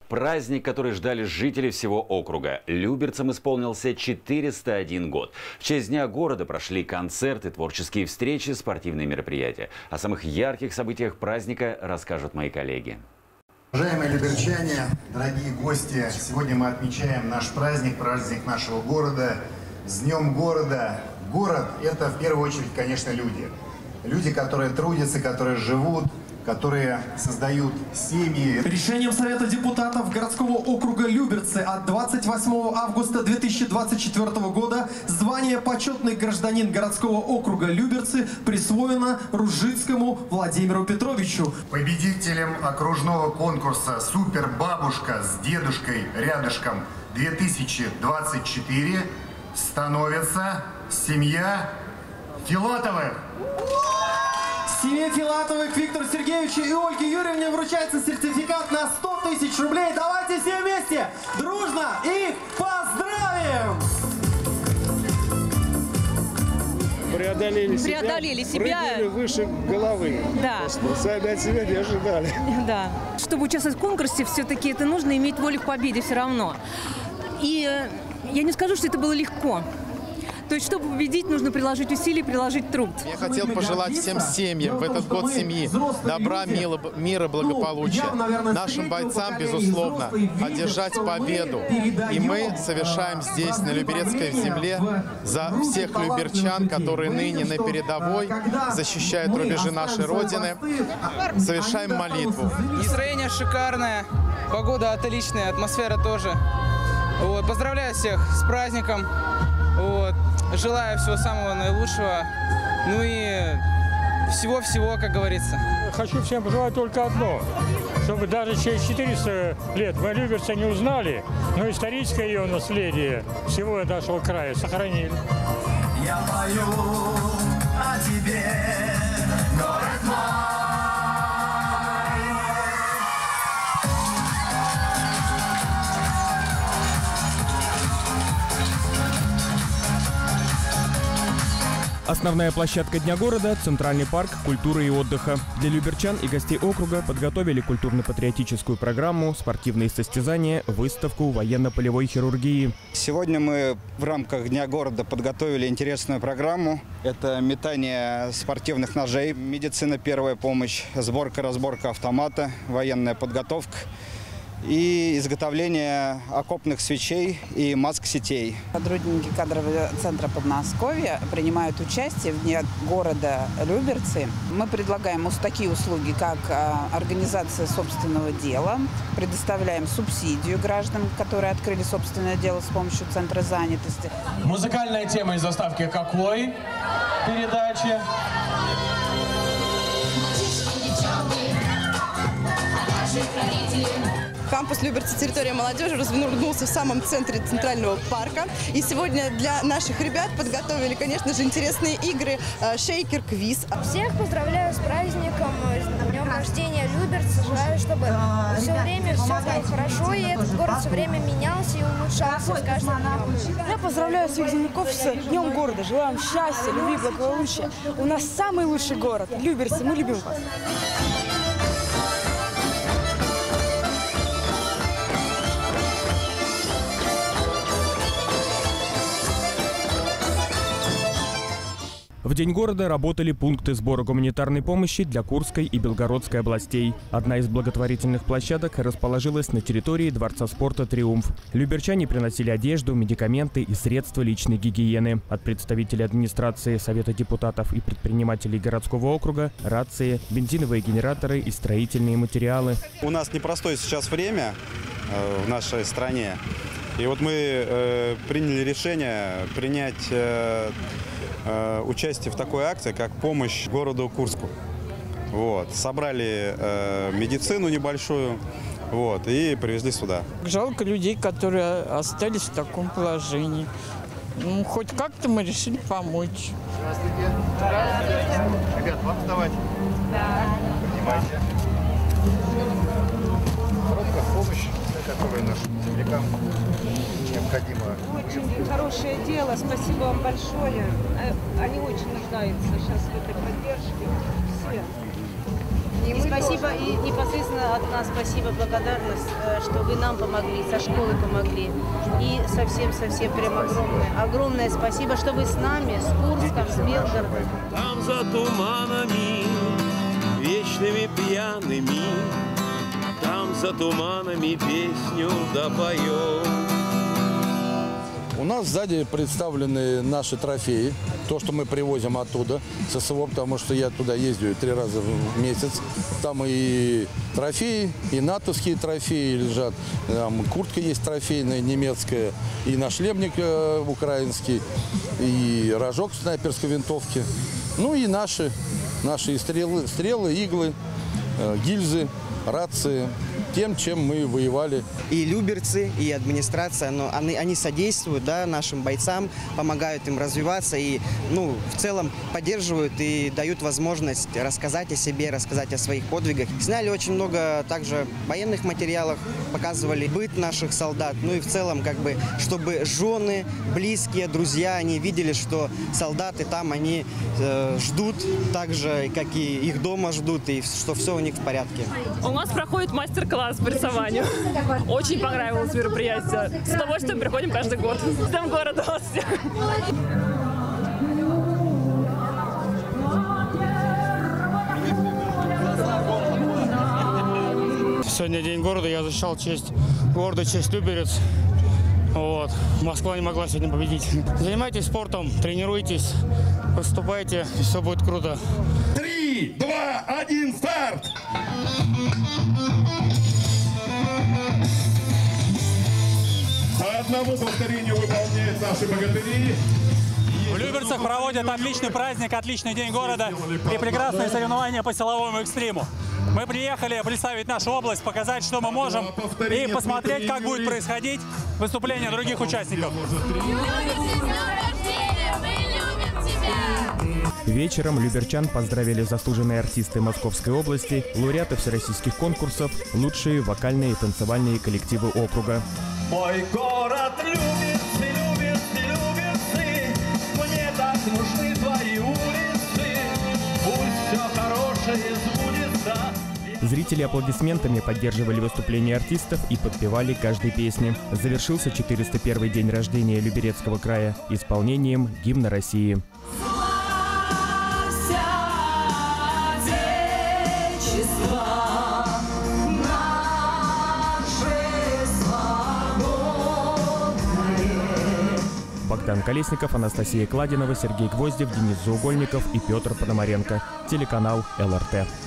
Праздник, который ждали жители всего округа. Люберцам исполнился 401 год. В честь Дня города прошли концерты, творческие встречи, спортивные мероприятия. О самых ярких событиях праздника расскажут мои коллеги. Уважаемые люберчане, дорогие гости, сегодня мы отмечаем наш праздник, праздник нашего города. С Днем города. Город – это в первую очередь, конечно, люди. Люди, которые трудятся, которые живут, которые создают семьи. Решением Совета депутатов городского округа Люберцы от 28 августа 2024 года звание «Почетный гражданин городского округа Люберцы» присвоено Ружицкому Владимиру Петровичу. Победителем окружного конкурса «Супер бабушка с дедушкой рядышком 2024» становится семья Филатовых. Семье Филатовых Виктору Сергеевичу и Ольге Юрьевне вручается сертификат на 100 тысяч рублей. Давайте все вместе дружно их поздравим! Преодолели себя. Прыгнули выше головы. Да. Сами от себя не ожидали. Да. Чтобы участвовать в конкурсе, все-таки это нужно иметь волю к победе все равно. И я не скажу, что это было легко. То есть, чтобы победить, нужно приложить усилия, приложить труд. Я хотел пожелать всем семьям в этот год семьи добра, мира, благополучия. Нашим бойцам, безусловно, одержать победу. И мы совершаем здесь, на Люберецкой земле, за всех люберчан, которые ныне на передовой, защищают рубежи нашей Родины, совершаем молитву. Настроение шикарное, погода отличная, атмосфера тоже. Вот, поздравляю всех с праздником. Вот. Желаю всего самого наилучшего, ну и всего-всего, как говорится. Хочу всем пожелать только одно, чтобы даже через 400 лет мы Люберцы не узнали, но историческое ее наследие всего нашего края сохранили. Я пою о тебе, город мой. Основная площадка Дня города – Центральный парк культуры и отдыха. Для люберчан и гостей округа подготовили культурно-патриотическую программу, спортивные состязания, выставку военно-полевой хирургии. Сегодня мы в рамках Дня города подготовили интересную программу. Это метание спортивных ножей, медицина, первая помощь, сборка-разборка автомата, военная подготовка и изготовление окопных свечей и маск-сетей. Сотрудники кадрового центра Подмосковья принимают участие в Дне города Люберцы. Мы предлагаем такие услуги, как организация собственного дела, предоставляем субсидию гражданам, которые открыли собственное дело с помощью центра занятости. Музыкальная тема из заставки какой передачи? Кампус Люберцы, территория молодежи, развернулся в самом центре Центрального парка. И сегодня для наших ребят подготовили, конечно же, интересные игры «Шейкер-квиз». Всех поздравляю с праздником, с днем рождения Люберцы. Желаю, чтобы все время все было хорошо, и этот город все время менялся и улучшался с каждым днем. Я поздравляю своих земляков с Днем города. Желаю вам счастья, любви, благополучия. У нас самый лучший город. Люберцы, мы любим вас. В День города работали пункты сбора гуманитарной помощи для Курской и Белгородской областей. Одна из благотворительных площадок расположилась на территории Дворца спорта «Триумф». Люберчане приносили одежду, медикаменты и средства личной гигиены. От представителей администрации, Совета депутатов и предпринимателей городского округа – рации, бензиновые генераторы и строительные материалы. У нас непростое сейчас время в нашей стране. И вот мы приняли решение принять участие в такой акции, как помощь городу Курску. Вот. Собрали медицину небольшую, вот, и привезли сюда. Жалко людей, которые остались в таком положении. Ну, хоть как-то мы решили помочь. Здравствуйте. Здравствуйте. Ребят, вам вставать? Да. Поднимайте. Короткая помощь, которая нашим землякам необходима. Очень хорошее дело, спасибо вам большое. Они очень нуждаются сейчас в этой поддержке. Все. И спасибо, и непосредственно от нас спасибо, благодарность, что вы нам помогли, со школы помогли. И совсем прям огромное спасибо, что вы с нами, с Курском, с Белгородом. Там за туманами, вечными пьяными, там за туманами песню допоем. У нас сзади представлены наши трофеи, то, что мы привозим оттуда, с СВО, потому что я туда ездил 3 раза в месяц. Там и трофеи, и натовские трофеи лежат, там куртка есть трофейная немецкая, и нашлемник украинский, и рожок снайперской винтовки, ну и наши стрелы, иглы, гильзы, рации. Тем, чем мы воевали. И люберцы, и администрация, но они содействуют, да, нашим бойцам, помогают им развиваться и, в целом поддерживают и дают возможность рассказать о себе, рассказать о своих подвигах. Сняли очень много также военных материалов, показывали быт наших солдат, и в целом, чтобы жены, близкие, друзья, они видели, что солдаты там, они ждут так же, как и их дома ждут, и что все у них в порядке. У нас проходит мастер-класс по рисованию. Очень понравилось мероприятие. С удовольствием приходим каждый год. Ждем города вас всех. Сегодня день города, я защищал честь города, честь Люберец. Москва не могла сегодня победить. Занимайтесь спортом, тренируйтесь, выступайте, и все будет круто. 3, 2, 1, старт! По одному повторению выполняют наши богатыри. В Люберцах проводят отличный праздник, отличный день города и прекрасные соревнования по силовому экстриму. Мы приехали представить нашу область, показать, что мы можем, и посмотреть, как будет происходить выступление других участников. Вечером люберчан поздравили заслуженные артисты Московской области, лауреаты всероссийских конкурсов, лучшие вокальные и танцевальные коллективы округа. Мой город Люберцы, Люберцы, Люберцы, мне так нужны твои улицы, пусть все хорошее сбудется. Зрители аплодисментами поддерживали выступления артистов и подпевали каждой песни. Завершился 401-й день рождения Люберецкого края исполнением гимна России. Богдан Колесников, Анастасия Кладинова, Сергей Гвоздев, Денис Заугольников и Петр Пономаренко. Телеканал ЛРТ.